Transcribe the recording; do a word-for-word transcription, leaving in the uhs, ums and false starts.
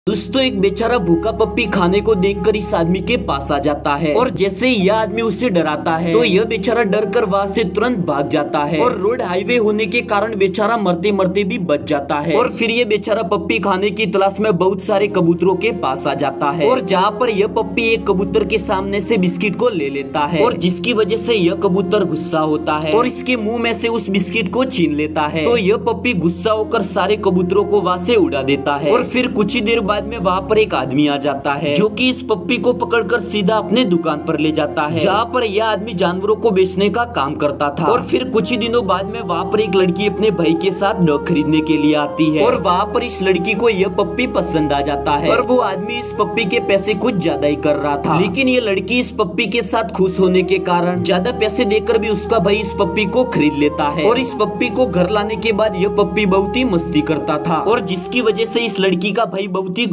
दोस्तों एक बेचारा भूखा पप्पी खाने को देखकर इस आदमी के पास आ जाता है और जैसे यह आदमी उससे डराता है तो यह बेचारा डर कर वहाँ से तुरंत भाग जाता है और रोड हाईवे होने के कारण बेचारा मरते मरते भी बच जाता है। और फिर ये बेचारा पप्पी खाने की तलाश में बहुत सारे कबूतरों के पास आ जाता है और जहाँ पर यह पप्पी एक कबूतर के सामने से बिस्किट को ले लेता है और जिसकी वजह से यह कबूतर गुस्सा होता है और इसके मुंह में से उस बिस्किट को छीन लेता है। तो यह पप्पी गुस्सा होकर सारे कबूतरों को वहाँ से उड़ा देता है और फिर कुछ ही देर बाद में वहाँ पर एक आदमी आ जाता है जो कि इस पप्पी को पकड़कर सीधा अपने दुकान पर ले जाता है जहाँ पर यह आदमी जानवरों को बेचने का काम करता था। और फिर कुछ ही दिनों बाद में वहाँ पर एक लड़की अपने भाई के साथ डॉग खरीदने के लिए आती है और वहाँ पर इस लड़की को यह पप्पी पसंद आ जाता है और वो आदमी इस पप्पी के पैसे कुछ ज्यादा ही कर रहा था, लेकिन ये लड़की इस पप्पी के साथ खुश होने के कारण ज्यादा पैसे देकर भी उसका भाई इस पप्पी को खरीद लेता है। और इस पप्पी को घर लाने के बाद यह पप्पी बहुत ही मस्ती करता था और जिसकी वजह से इस लड़की का भाई बहुत ही